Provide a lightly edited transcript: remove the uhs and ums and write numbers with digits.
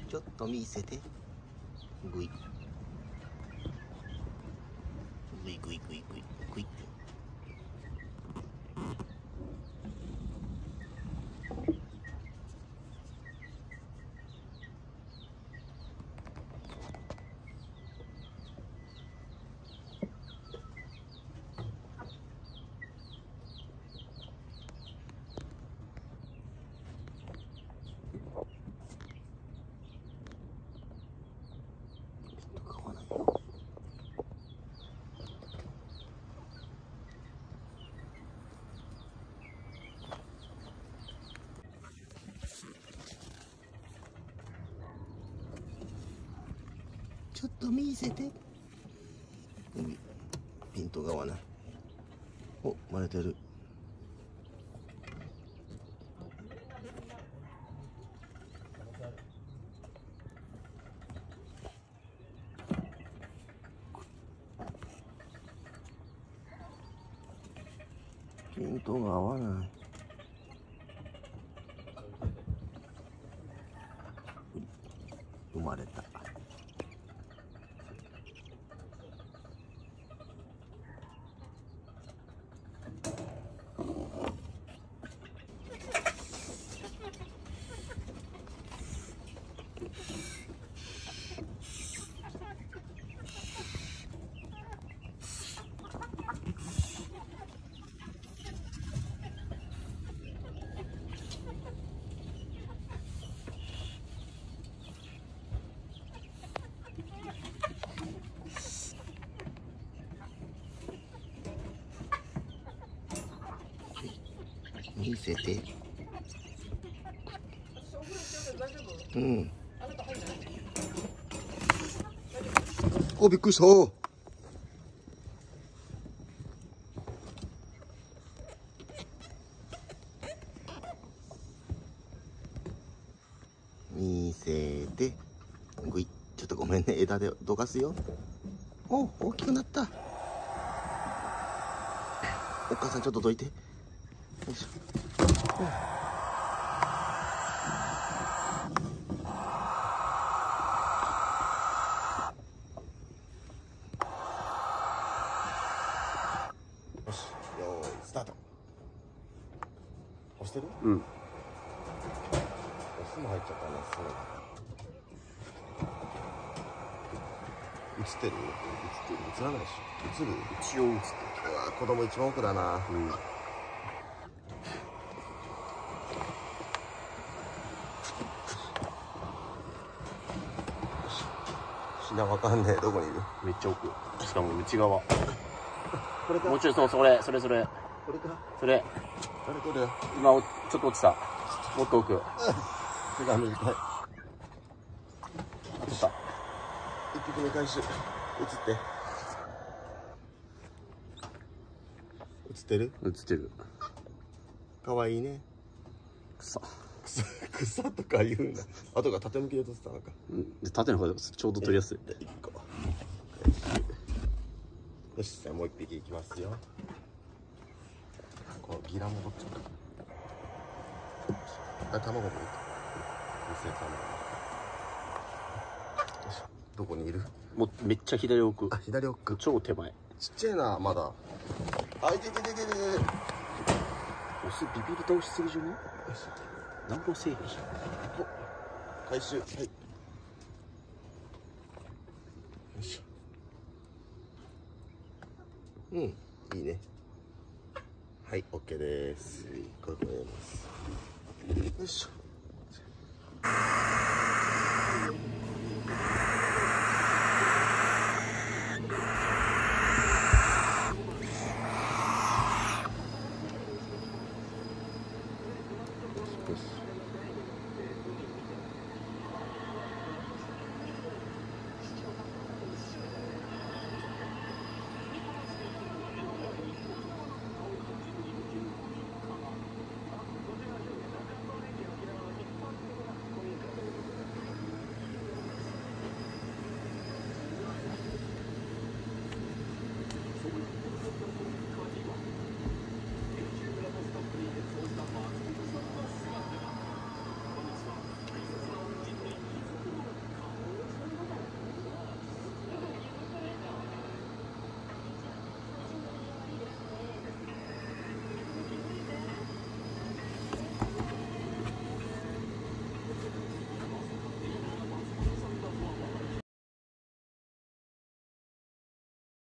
ちょっと見せて。グイグイグイグイグイグイ。ちょっと見せて。ピントが合わない。お、割れてる。ピントが合わない。生まれた。見せて。うん。お、びっくりした。見せて。ぐい。ちょっとごめんね、枝でどかすよ。お、大きくなった。お母さんちょっとどいて。よいしょ。よし、よーい、スタート。押してる？うん。オスも入っちゃったね、すごい。映ってる？映らないでしょ。映る？一応映ってる。うわ、子供一番奥だな。うん。ひなわかんねえ、どこにいる？ めっちゃ奥。しかも内側。 これか？ もうちょい、そう、それ。 これか？ それ。 あれこれ。 今、ちょっと落ちた。もっと奥。 手が短い。 あ、取った。 一匹目回収。映って。映ってる？ 映ってる。 かわいいね。 草とか言うんだ。後が縦向きで撮ってたのか。 うん。で、縦の方がちょうど取りやすい。 1個。よし、じゃあもう一匹いきますよ。このギラ戻っちゃう。あ、卵もいいか。見せ卵。よし、どこにいる？ もうめっちゃ左奥。 あ、左奥。 超手前。 ちっちゃいな、まだ。あ、いて。 オスビビり倒しすぎじゃね？なんもせえへんじゃん。 回収。はい。よいしょ。うん、いいね。はい、OK です。これこれます。よいしょ。